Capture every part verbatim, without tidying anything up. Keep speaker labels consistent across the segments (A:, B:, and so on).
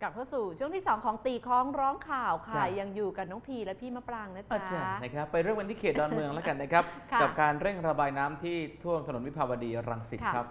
A: ลับเข้าสู่ช่วงที่สองของตีคล้องร้องข่าวค่ะยังอยู่กับน้องพีและพี่มะปรางนะจ๊ะ
B: นะครับไปเรื่องกันที่เขตดอนเมืองแล้วกันนะครับกับการเร่งระบายน้ำที่ท่วมถนนวิภาวดีรังสิตครับ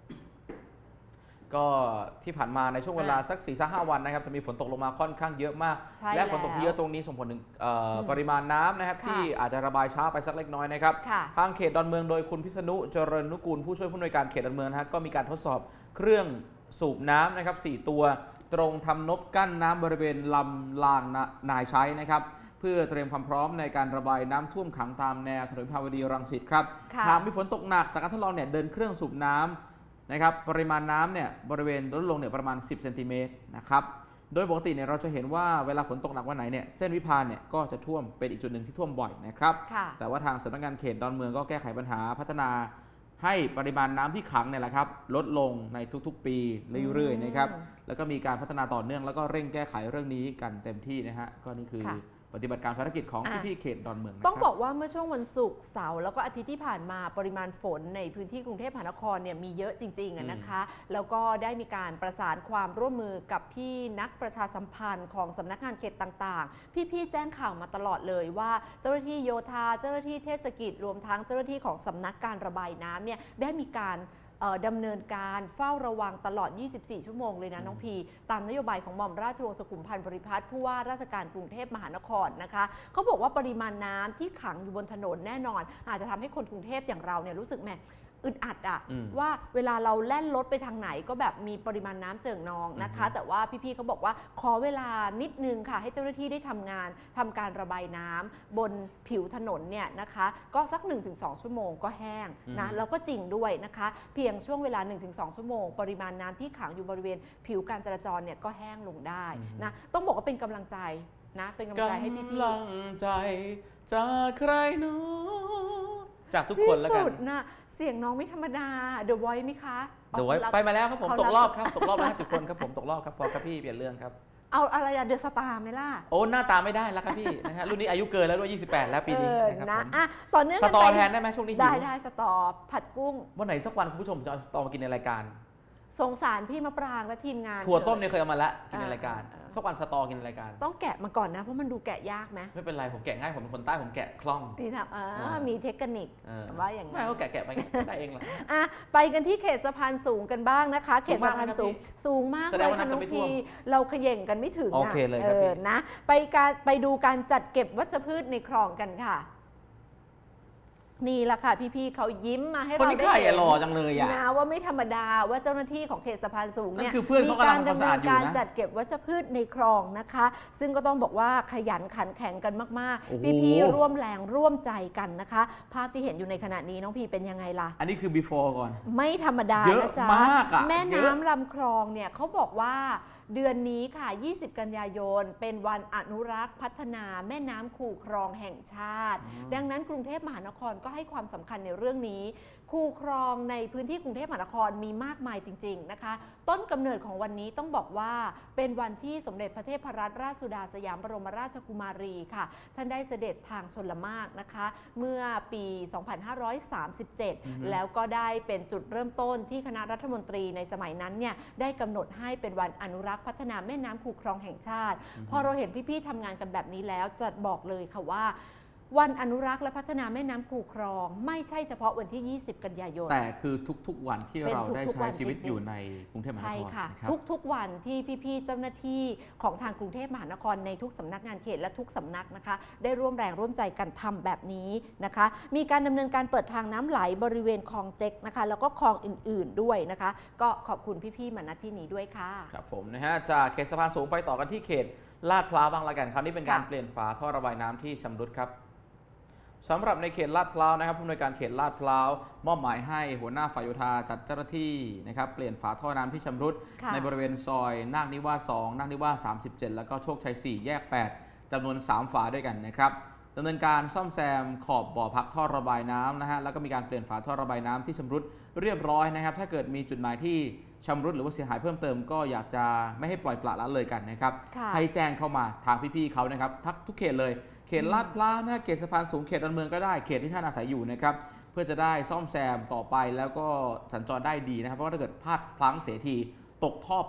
B: ก็ที่ผ่านมาในช่วงเวลาสัก สี่ถึงห้า วันนะครับจะมีฝนตกลงมาค่อนข้างเยอะมากและฝนตกเยอะตรงนี้ส่งผลถึงปริมาณน้ำนะครับที่อาจจะระบายช้าไปสักเล็กน้อยนะครับทางเขตดอนเมืองโดยคุณพิษณุเจริญนุกูลผู้ช่วยผู้อำนวยการเขตดอนเมืองนะก็มีการทดสอบเครื่องสูบน้ำนะครับสี่ตัวตรงทำนบกั้นน้ำบริเวณลำลางนายใช้นะครับเพื่อเตรียมความพร้อมในการระบายน้ำท่วมขังตามแนวถนนวิภาวดีรังสิตครับหากมีฝนตกหนักจากการทดลองเนี่ยเดินเครื่องสูบน้ำนะครับปริมาณน้ำเนี่ยบริเวณลดลงเนี่ยประมาณสิบเซนติเมตรนะครับโดยปกติเนี่ยเราจะเห็นว่าเวลาฝนตกหนักวันไหนเนี่ยเส้นวิภาเนี่ยก็จะท่วมเป็นอีกจุดหนึ่งที่ท่วมบ่อยนะครับแต่ว่าทางสำนักงานเขตดอนเมืองก็แก้ไขปัญหาพัฒนาให้ปริมาณน้ำที่ขังเนี่ยแหละครับลดลงในทุกๆปีเรื่อยๆนะครับแล้วก็มีการพัฒนาต่อเนื่องแล้วก็เร่งแก้ไขเรื่องนี้กันเต็มที่นะฮะก็นี่คือปฏิบัติการภารกิจของพี่ๆเขตดอนเมือง
A: ต้องบอกว่าเมื่อช่วงวันศุกร์เสาร์แล้วก็อาทิตย์ที่ผ่านมาปริมาณฝนในพื้นที่กรุงเทพมหานครเนี่ยมีเยอะจริงๆนะคะแล้วก็ได้มีการประสานความร่วมมือกับพี่นักประชาสัมพันธ์ของสำนักงานเขตต่างๆพี่ๆแจ้งข่าวมาตลอดเลยว่าเจ้าหน้าที่โยธาเจ้าหน้าที่เทศกิจรวมทั้งเจ้าหน้าที่ของสำนักการระบายน้ำเนี่ยได้มีการดำเนินการเฝ้าระวังตลอดยี่สิบสี่ชั่วโมงเลยนะน้องพีตามนโยบายของหม่อมราชวงศ์สุขุมพันธ์บริพัตรผู้ว่าราชการกรุงเทพมหานครนะคะเขาบอกว่าปริมาณน้ำที่ขังอยู่บนถนนแน่นอนอาจจะทำให้คนกรุงเทพอย่างเราเนี่ยรู้สึกแหมอึดอัดอะว่าเวลาเราแล่นรถไปทางไหนก็แบบมีปริมาณน้ำเจิ่งนองนะคะแต่ว่าพี่ๆเขาบอกว่าขอเวลานิดนึงค่ะให้เจ้าหน้าที่ได้ทำงานทำการระบายน้ำบนผิวถนนเนี่ยนะคะก็สัก หนึ่งถึงสอง ชั่วโมงก็แห้งนะแล้วก็จริงด้วยนะคะเพียงช่วงเวลา หนึ่งถึงสอง ชั่วโมงปริมาณน้ำที่ขังอยู่บริเวณผิวการจราจรเนี่ยก็แห้งลงได้นะต้องบอกว่าเป็นกำลังใจนะเป็นกำลังใจให้พี่ๆกำ
B: ลังใจจากใครเนาะจากทุกคนแล้วกัน
A: เสียงน้องไม่ธรรมดา The Voice ไหมคะ
B: The Voice ไปมาแล้วครับผมตกรอบครับตกรอบห้าสิบคนครับผมตกรอบครับพอครับพี่เปลี่ยนเรื่องครับ
A: เอาอะไรอะเดอะสตาร์ไหมล่ะ
B: โอ้หน้าตาไม่ได้แล้วครับพี่นะฮะรุ่นนี้อายุเกินแล้วด้วยยี่สิบแปดแล้วปีนี้นะครับผม
A: ต่อเนื่อง
B: สตอแทนได้ไหมช่วงนี้
A: ได้ได้สตอผัดกุ้ง
B: วันไหนสักวันคุณผู้ชมจะเอาสตอมากินในรายการ
A: สงสารพี่มะปรางและทีมงาน
B: ถั่วต้มเนี่ยเคยเอามาแล้วกินในรายการสักวันสตอกินในรายการ
A: ต้องแกะมาก่อนนะเพราะมันดูแกะยากไหม
B: ไม่เป็นไรผมแกะง่ายผมเป็นคนใต้ผมแกะคล่อง
A: นี่ครับมีเทคนิคว่าอย่าง
B: ไม่ก็แกะแกะไปได้เองแหละ
A: ไปกันที่เขตสะพานสูงกันบ้างนะคะเขตสะพานสูงสูงมากเลยค่ะน้องพีเราเขย่งกันไม่ถึงนะไปการไปดูการจัดเก็บวัชพืชในคลองกันค่ะนี่แหละค่ะพี่ๆเขายิ้มมาให้เราได้
B: เห็นหล่อจังเลยอะ
A: นะว่าไม่ธรรมดาว่าเจ้าหน้าที่ของเขตสะพานสูงเนี่ย
B: มี
A: การดำเนินการจัดเก็บวัชพืชในคลองนะคะซึ่งก็ต้องบอกว่าขยันขันแข็งกันมากๆพี่ๆร่วมแรงร่วมใจกันนะคะภาพที่เห็นอยู่ในขณะนี้น้องพีเป็นยังไงล่ะ
B: อันนี้คือ before ก่อน
A: ไม่ธรรมดานะจ๊ะแม่น้ำลำคลองเนี่ยเขาบอกว่าเดือนนี้ค่ะยี่สิบกันยายนเป็นวันอนุรักษ์พัฒนาแม่น้ำคูคลองแห่งชาติดังนั้นกรุงเทพมหานครก็ให้ความสำคัญในเรื่องนี้คูคลองในพื้นที่กรุงเทพมหานครมีมากมายจริงๆนะคะต้นกำเนิดของวันนี้ต้องบอกว่าเป็นวันที่สมเด็จพระเทพรัตนราชสุดาสยามบรมราชกุมารีค่ะท่านได้เสด็จทางชลมารนะคะเมื่อปี สองพันห้าร้อยสามสิบเจ็ด แล้วก็ได้เป็นจุดเริ่มต้นที่คณะรัฐมนตรีในสมัยนั้นเนี่ยได้กำหนดให้เป็นวันอนุรักษ์พัฒนาแม่น้ำคูคลองแห่งชาติพอเราเห็นพี่ๆทำงานกันแบบนี้แล้วจะบอกเลยค่ะว่าวันอนุรักษ์และพัฒนาแม่น้ำคูคลองไม่ใช่เฉพาะวันที่ยี่สิบกันยายน
B: แต่คือทุกๆวันที่เราได้ใช้ชีวิตอยู่ในกรุงเทพมหานครใช่ค่ะ
A: ทุกๆวันที่พี่ๆเจ้าหน้าที่ของทางกรุงเทพมหานครในทุกสำนักงานเขตและทุกสำนักนะคะได้ร่วมแรงร่วมใจกันทำแบบนี้นะคะมีการดำเนินการเปิดทางน้ำไหลบริเวณคลองเจ๊กนะคะแล้วก็คลองอื่นๆด้วยนะคะก็ขอบคุณพี่ๆมาณที่นี้ด้วยค่ะ
B: ครับผมนะฮะจากเขตสะพานสูงไปต่อกันที่เขตลาดพร้าวบางละกันคราวนี้เป็นการเปลี่ยนฝาท่อระบายน้ำที่ชำรุดครับสำหรับในเขตลาดพร้าวนะครับผู้อำนวยการเขตลาดพร้าวมอบหมายให้หัวหน้าฝ่ายโยธาจัดเจ้าหน้าที่นะครับเปลี่ยนฝาท่อน้ำที่ชำรุดในบริเวณซอยนาคนิวาสสองนาคนิวาสสามสิบเจ็ดแล้วก็โชคชัยสี่แยกแปดจำนวนสามฝาด้วยกันนะครับดำเนินการซ่อมแซมขอบบ่อพักท่อระบายน้ำนะฮะแล้วก็มีการเปลี่ยนฝาท่อระบายน้ำที่ชำรุดเรียบร้อยนะครับถ้าเกิดมีจุดไหนที่ชำรุดหรือว่าเสียหายเพิ่มเติมก็อยากจะไม่ให้ปล่อยปละละเลยกันนะครับให้แจ้งเข้ามาทางพี่ๆเขานะครับทักทุกเขตเลยเขตลาดพร้าวนะเขตสะพานสูงเขตดอนเมืองก็ได้เขตที่ท่านอาศัยอยู่นะครับเพื่อจะได้ซ่อมแซมต่อไปแล้วก็สัญจรได้ดีนะครับเพราะว่าถ้าเกิดพลาดพลั้งเสียทีตกท่อไป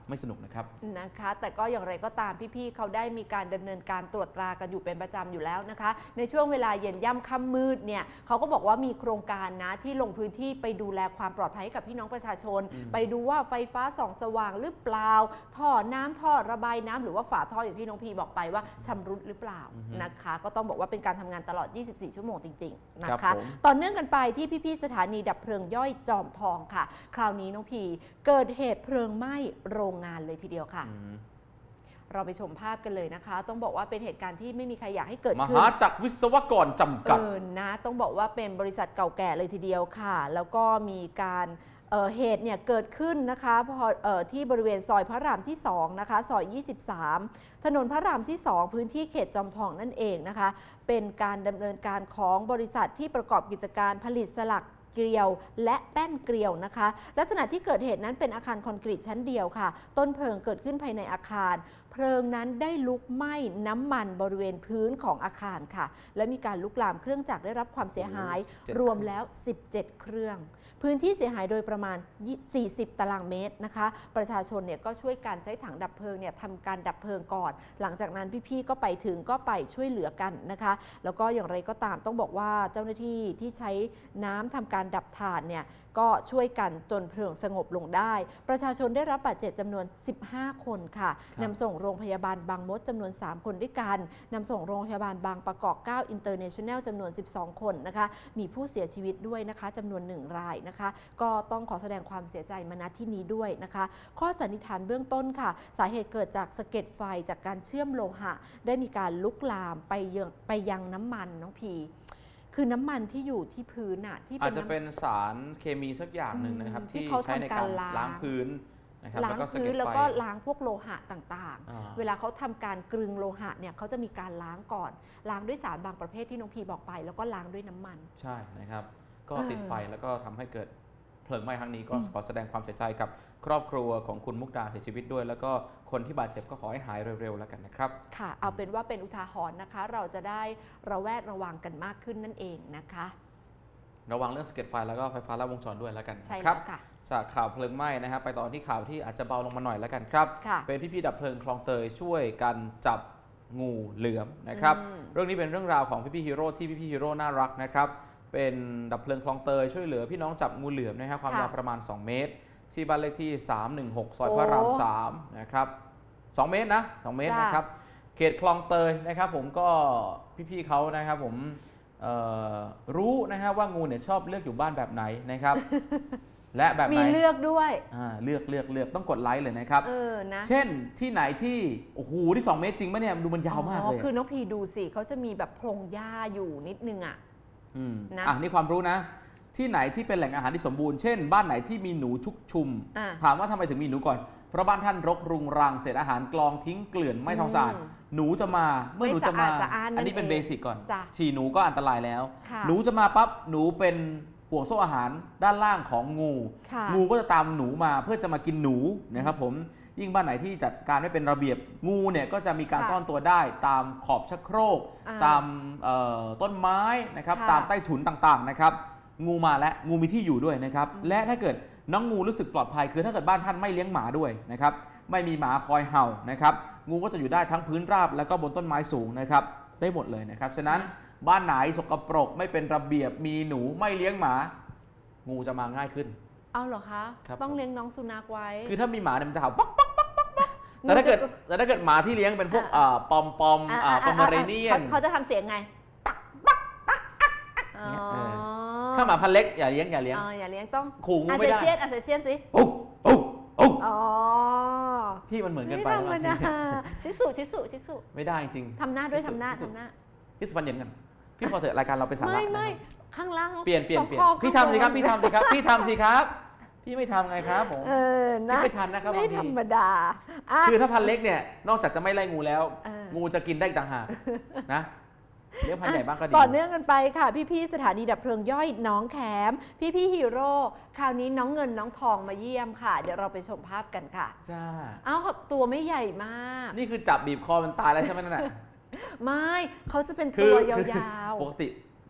B: ไม่สนุกนะครับ
A: นะคะแต่ก็อย่างไรก็ตามพี่ๆเขาได้มีการดำเนินการตรวจตรากันอยู่เป็นประจำอยู่แล้วนะคะในช่วงเวลาเย็นย่ำค่ำมืดเนี่ยเขาก็บอกว่ามีโครงการนะที่ลงพื้นที่ไปดูแลความปลอดภัยให้กับพี่น้องประชาชนไปดูว่าไฟฟ้าส่องสว่างหรือเปล่าท่อน้ำท่อระบายน้ำหรือว่าฝาท่ออย่างที่น้องพีบอกไปว่าชำรุดหรือเปล่านะคะก็ต้องบอกว่าเป็นการทำงานตลอดยี่สิบสี่ชั่วโมงจริงๆนะคะต่อเนื่องกันไปที่พี่ๆสถานีดับเพลิงย่อยจอมทองค่ะคราวนี้น้องพีเกิดเหตุเพลิงไหม้โรงงานเลยทีเดียวค่ะเราไปชมภาพกันเลยนะคะต้องบอกว่าเป็นเหตุการณ์ที่ไม่มีใครอยากให้เกิดขึ้น
B: มหาจักรวิศวกรจำกัด
A: เออนะต้องบอกว่าเป็นบริษัทเก่าแก่เลยทีเดียวค่ะแล้วก็มีการเเหตุเนี่ยเกิดขึ้นนะคะพออที่บริเวณซอยพระรามที่สองนะคะซอยยี่สิบสามถนนพระรามที่สองพื้นที่เขตจอมทองนั่นเองนะคะเป็นการดำเนินการของบริษัทที่ประกอบกิจการผลิตสลักเกลียวและแป้นเกลียวนะคะลักษณะที่เกิดเหตุนั้นเป็นอาคารคอนกรีตชั้นเดียวค่ะต้นเพลิงเกิดขึ้นภายในอาคารเพลิงนั้นได้ลุกไหม้น้ำมันบริเวณพื้นของอาคารค่ะและมีการลุกลามเครื่องจักรได้รับความเสียหายรวมแล้วสิบเจ็ดเครื่องพื้นที่เสียหายโดยประมาณสี่สิบตารางเมตรนะคะประชาชนเนี่ยก็ช่วยการใช้ถังดับเพลิงเนี่ยทำการดับเพลิงก่อนหลังจากนั้นพี่ๆก็ไปถึงก็ไปช่วยเหลือกันนะคะแล้วก็อย่างไรก็ตามต้องบอกว่าเจ้าหน้าที่ที่ใช้น้ำทำการดับถ่านเนี่ยก็ช่วยกันจนเพลิงสงบลงได้ประชาชนได้รับบาดเจ็บจำนวนสิบห้าคนค่ะนำส่งโรงพยาบาลบางมดจำนวนสามคนด้วยกันนำส่งโรงพยาบาลบางประกอบเก้า International จำนวนสิบสองคนนะคะมีผู้เสียชีวิตด้วยนะคะจำนวนหนึ่งรายนะคะก็ต้องขอแสดงความเสียใจมาณที่นี้ด้วยนะคะข้อสันนิษฐานเบื้องต้นค่ะสาเหตุเกิดจากสะเก็ดไฟจากการเชื่อมโลหะได้มีการลุกลามไปยังไปยังน้ำมันน้องพีคือน้ำมันที่อยู่ที่พื้นอะที่
B: อาจจะเป็นสารเคมีสักอย่างหนึ่งนะครับที่ใช้ในการล้างพื้นนะครับ
A: ล้างพื้นแล้วก็ล้างพวกโลหะต่างๆเวลาเขาทำการกรึงโลหะเนี่ยเขาจะมีการล้างก่อนล้างด้วยสารบางประเภทที่น้องพีบอกไปแล้วก็ล้างด้วยน้ำมัน
B: ใช่นะครับก็ติดไฟแล้วก็ทำให้เกิดเพลิงไหม้ครั้งนี้ก็ขอแสดงความเสียใจกับครอบครัวของคุณมุกดาเสียชีวิตด้วยแล้วก็คนที่บาดเจ็บก็ขอให้หายเร็วๆแล้วกันนะครับ
A: ค่ะเอาเป็นว่าเป็นอุทาหรณ์นะคะเราจะได้ระแวดระวังกันมากขึ้นนั่นเองนะคะ
B: ระวังเรื่องสะเก็ดไฟแล้วก็ไฟฟ้าลัดวงจรด้วยแล้วกัน
A: ใช่
B: ครับ
A: ค่ะ
B: จากข่าวเพลิงไหม้นะครับไปต่อที่ข่าวที่อาจจะเบาลงมาหน่อยแล้วกันครับเป็นพี่ๆดับเพลิงคลองเตยช่วยกันจับงูเหลือมนะครับเรื่องนี้เป็นเรื่องราวของพี่ๆฮีโร่ที่พี่ๆฮีโร่น่ารักนะครับเป็นดับเพลิงคลองเตยช่วยเหลือพี่น้องจับงูเหลือมนะครับความยาวประมาณสองเมตรที่บ้านเลขที่สามหนึ่งหกซอยพระรามสามนะครับสองเมตรนะสองเมตรนะครับเขตคลองเตยนะครับผมก็พี่ๆเขานะครับผมรู้นะครับว่างูเนี่ยชอบเลือกอยู่บ้านแบบไหนนะครับและแบบไหน
A: มีเลือกด้วย
B: เลือกเลือกเลือกต้องกดไลค์เลยนะครับ
A: เออนะ
B: เช่นที่ไหนที่โอ้โหที่สองเมตรจริงปะเนี่ยดูมันยาวมากเลย
A: คือน้องพีดูสิเขาจะมีแบบโพรงหญ้าอยู่นิดนึงอ่ะ
B: นะอ่ะนี่ความรู้นะที่ไหนที่เป็นแหล่งอาหารที่สมบูรณ์เช่นบ้านไหนที่มีหนูชุกชุมถามว่าทำไมถึงมีหนูก่อนเพราะบ้านท่านรกรุงรังเศษอาหารกลองทิ้งเกลื่อนไม่ทองสะอาดหนูจะมาเมื่อหนูจะมาอันนี้เป็นเบสิกก่อนฉี่หนูก็อันตรายแล้วหนูจะมาปั๊บหนูเป็นห่วงโซ่อาหารด้านล่างของงูงูก็จะตามหนูมาเพื่อจะมากินหนูนะครับผมยิ่งบ้านไหนที่จัดการไม่เป็นระเบียบงูเนี่ยก็จะมีการซ่อนตัวได้ตามขอบชักโครกตามต้นไม้นะครับตามใต้ถุนต่างๆนะครับงูมาและงูมีที่อยู่ด้วยนะครับและถ้าเกิดน้องงูรู้สึกปลอดภัยคือถ้าเกิดบ้านท่านไม่เลี้ยงหมาด้วยนะครับไม่มีหมาคอยเห่านะครับงูก็จะอยู่ได้ทั้งพื้นราบแล้วก็บนต้นไม้สูงนะครับได้หมดเลยนะครับฉะนั้นบ้านไหนสกปรกไม่เป็นระเบียบมีหนูไม่เลี้ยงหมางูจะมาง่ายขึ้น
A: เอาเหรอคะต้องเลี้ยงน้องสุนัขไว้
B: คือถ้ามีหมาเนี่ยมันจะเห่าป๊อกป๊อกป๊อกป๊อกแต่ถ้าเกิดแต่ถ้าเกิดหมาที่เลี้ยงเป็นพวกปอมปอมปอมเมอเรเนียน
A: เขาจะทำเสียงไง
B: ถ้าหมาพันเล็กอย่าเลี้ยงอย่าเลี้ยง
A: อย่าเลี้ยงต้อง
B: ขู่งูไม่ได้
A: อาเซียนอาเซียนสิ
B: โอ้โอ้โอ้
A: อ๋อ
B: พี่มันเหมือนกันไป
A: แล้วชิสุชิสุชิสุ
B: ไม่ได้จริง
A: ทำหน้าด้วยทำหน้าทำหน้า
B: พี่สุพรรณเหมือนกันพี่พอเถอะรายการเราเป็นสาระ
A: ไม่ไม่ข้างล่าง
B: เปลี่ยนเปลี่ยนเปลี่ยนพี่ทำสิครับพี่ทำสิครับพี่ทำสิครับพี่ไม่ทำไงครับผมพี่ไม่ทันนะครับ
A: ไม่ธรรมดา
B: คือถ้าพันเล็กเนี่ยนอกจากจะไม่ไล่งูแล้วงูจะกินได้ต่างหากนะเลี้ยงพันใหญ่บ้างก็ดี
A: ต่อเนื่องกันไปค่ะพี่ๆสถานีดับเพลิงย่อยน้องแคมพี่ๆฮีโร่คราวนี้น้องเงินน้องทองมาเยี่ยมค่ะเดี๋ยวเราไปชมภาพกันค่ะ
B: จ้า
A: อ้าวตัวไม่ใหญ่มาก
B: นี่คือจับบีบคอมันตายแล้วใช่ไหมนั่นแหละ
A: ไม่เขาจะเป็นตัวยาว
B: ๆปกติ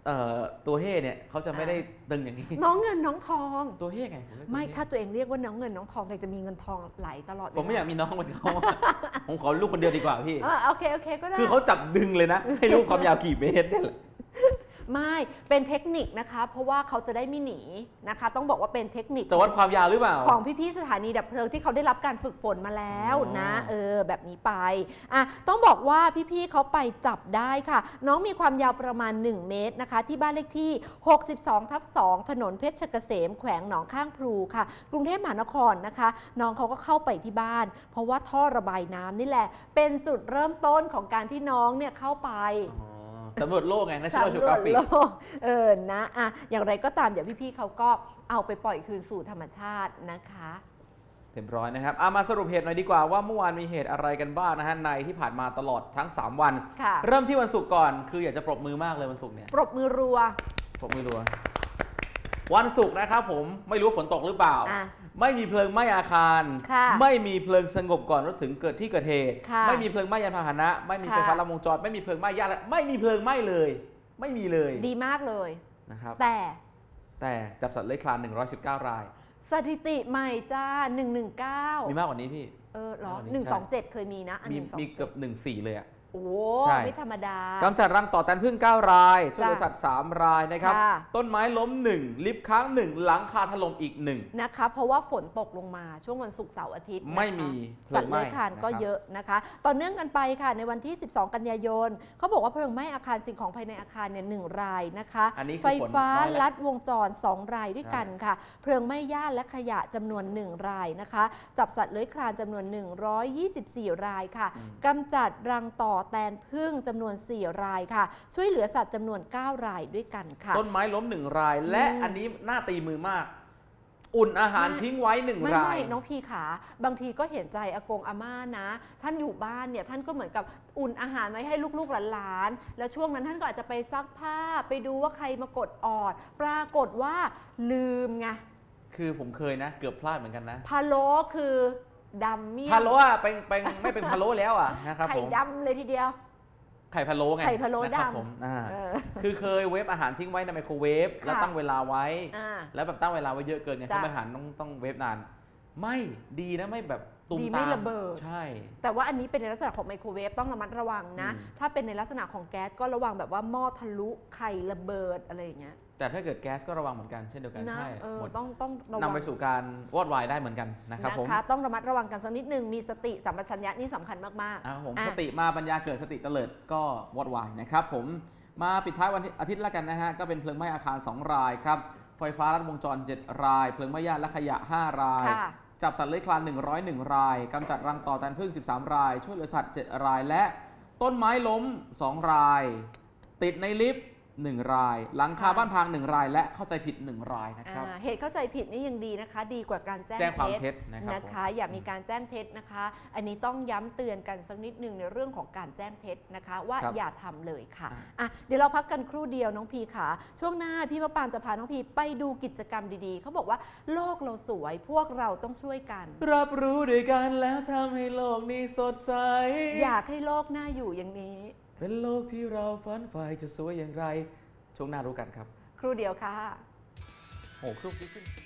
B: เอ่อตัวเฮ่เนี่ยเขาจะไม่ได้ดึงอย่างนี้
A: น้องเงินน้องทอง
B: ตัวเฮ่ไง
A: ไม่ถ้าตัวเองเรียกว่าน้องเงินน้องทองแกจะมีเงินทองไหลตลอด
B: ผมไม่อยากมีน้องเหมือนเขาผมขอลูกคนเดียวดีกว่าพี่
A: โอเคโอเคก็ได้
B: คือเขาจับดึงเลยนะให้ลูกความยาวกี่เมตรเนี่ยแหละ
A: ไม่เป็นเทคนิคนะคะเพราะว่าเขาจะได้ไม่หนีนะคะต้องบอกว่าเป็นเทคนิค
B: จะวัดความยาวหรือเปล่า
A: ของพี่ๆสถานีดับเพลิงที่เขาได้รับการฝึกฝนมาแล้วนะเออแบบนี้ไปอ่ะต้องบอกว่าพี่ๆเขาไปจับได้ค่ะน้องมีความยาวประมาณหนึ่งเมตรนะคะที่บ้านเลขที่หกสิบสองทับสองถนนเพชรเกษมแขวงหนองข้างพลูค่ะกรุงเทพมหานครนะคะน้องเขาก็เข้าไปที่บ้านเพราะว่าท่อระบายน้ำนี่แหละเป็นจุดเริ่มต้นของการที่น้องเนี่ยเข้าไป
B: สำรวจโลกไง National Geographic
A: เออนะอ่ะอย่างไรก็ตามเดี๋ยวพี่ๆเขาก็เอาไปปล่อยคืนสู่ธรรมชาตินะคะ
B: เต็มร้อยนะครับเอามาสรุปเหตุหน่อยดีกว่าว่าเมื่อวานมีเหตุอะไรกันบ้างนะฮะในที่ผ่านมาตลอดทั้งสามวันเริ่มที่วันศุกร์ก่อนคืออยากจะปรบมือมากเลยวันศุกร์เนี่ย
A: ปรบมือรัว
B: ปรบมือรัววันศุกร์นะครับผมไม่รู้ฝนตกหรือเปล่าไม่มีเพลิงไหม้อาคารไม่มีเพลิงสงบก่อนรถถึงเกิดที่เกิดเหตุไม่มีเพลิงไหม้ยานพาหนะไม่มีไฟฟ้าลัดวงจรไม่มีเพลิงไหม้ญาติไม่มีเพลิงไหม้เลยไม่มีเลย
A: ดีมากเลย
B: นะครับ
A: แต่
B: แต่จับสัตว์เลื้อยคลานหนึ่งร้อยสิบเก้าราย
A: สถิติใหม่จ้าหนึ่งหนึ่งเก้า
B: มีมากกว่านี้พี่
A: เออหรอหนึ่งสองเจ็ดเคยมีนะ
B: มีมีเกือบหนึ่งสี่เลยอะ
A: โอ้ไม่ธรรมดาก
B: ำจัดรังต่อแตนพึ่งเก้ารายช่วยเหลือสัตว์สามรายนะครับต้นไม้ล้มหนึ่งลิฟต์ค้างหนึ่งหลังคาถล่มอีกหนึ่ง
A: นะคะเพราะว่าฝนตกลงมาช่วงวันศุกร์เสาร์อาทิตย์
B: ไม่มี
A: สัตว์เลื้อยคลานก็เยอะนะคะต่อเนื่องกันไปค่ะในวันที่สิบสองกันยายนเขาบอกว่าเพลิงไหม้อาคารสิ่งของภายในอาคารเนี่ยหนึ่งรายนะคะไฟฟ้าลัดวงจรสองรายด้วยกันค่ะเพลิงไหม้หญ้าและขยะจำนวนหนึ่งรายนะคะจับสัตว์เลื้อยคลานจำนวนหนึ่งร้อยยี่สิบสี่รายค่ะกำจัดรังต่อแตนพึ่งจำนวนสี่รายค่ะช่วยเหลือสัตว์จำนวนเก้ารายด้วยกันค่ะ
B: ต้นไม้ล้มหนึ่งรายและอันนี้น่าตีมือมากอุ่นอาหารทิ้งไว้หนึ่งราย
A: ไม่น้องพีขาบางทีก็เห็นใจอากงอาม่านะท่านอยู่บ้านเนี่ยท่านก็เหมือนกับอุ่นอาหารไว้ให้ลูกๆหลานๆแล้วช่วงนั้นท่านก็อาจจะไปซักผ้าไปดูว่าใครมากดออดปรากฏว่าลืมไง
B: คือผมเคยนะเกือบพลาดเหมือนกันนะ
A: พะโล้คือดำเมี่ยง
B: พะโล้อะเป็นเป็นไม่เป็นพะโล้แล้วอะนะครับผม
A: ไข่ดำเลยทีเดียว
B: ไข่พะโล้ไง
A: ไข่พะโล้ด
B: ำคือเคยเวฟอาหารทิ้งไว้ในไมโครเวฟแล้วตั้งเวลาไว้แล้วแบบตั้งเวลาไว้เยอะเกินไงเพราะอาหารต้องต้องเวฟนานไม่ดีนะไม่แบบตุ้มตาม
A: ไม่ระเบิด
B: ใช่
A: แต่ว่าอันนี้เป็นในลักษณะของไมโครเวฟต้องระมัดระวังนะถ้าเป็นในลักษณะของแก๊สก็ระวังแบบว่าหม้อทะลุไข่ระเบิดอะไรอย่างเงี้ย
B: แต่ถ้าเกิดแก๊สก็ระวังเหมือนกันเช่นเดียวกันใช่
A: หมดต้องต้อง
B: นำไปสู่การวอดวายได้เหมือนกันนะครับผม
A: ต้องระมัดระวังกันสักนิดนึงมีสติสัมปชัญญะนี่สำคัญมาก
B: ๆผมสติมาปัญญาเกิดสติเตลิดก็วอดวายนะครับผมมาปิดท้ายวันอาทิตย์ละกันนะฮะก็เป็นเพลิงไหม้อาคารสองรายครับไฟฟ้าลัดวงจรเจ็ดรายเพลิงไหม้หญ้าและขยะห้ารายจับสัตว์เลื้อยคลานหนึ่งร้อยเอ็ดรายกำจัดรังต่อแตนพึ่งสิบสามรายช่วยเหลือสัตว์เจ็ดรายและต้นไม้ล้มสองรายติดในลิฟต์หนึ่งรายหลังคาบ้านพังหนึ่งรายและเข้าใจผิดหนึ่งรายนะครับ
A: เหตุเข้าใจผิดนี่ยังดีนะคะดีกว่าการแจ้ง
B: ความเท็จ
A: นะคะอย่ามีการแจ้งเท็จนะคะอันนี้ต้องย้ำเตือนกันสักนิดนึงในเรื่องของการแจ้งเท็จนะคะว่าอย่าทำเลยค่ะอ่ะเดี๋ยวเราพักกันครู่เดียวน้องพีค่ะช่วงหน้าพี่มะปางจะพาน้องพีไปดูกิจกรรมดีๆเขาบอกว่าโลกเราสวยพวกเราต้องช่วยกัน
B: รับรู้ด้วยกันแล้วทำให้โลกนี้สดใส
A: อยากให้โลกน่าอยู่อย่างนี้
B: เป็นโลกที่เราฝันใฝ่จะสวยอย่างไรช่วงหน้ารู้กันครับ
A: ครู่เดียวค่ะ
B: โอ้ครู่ขึ้น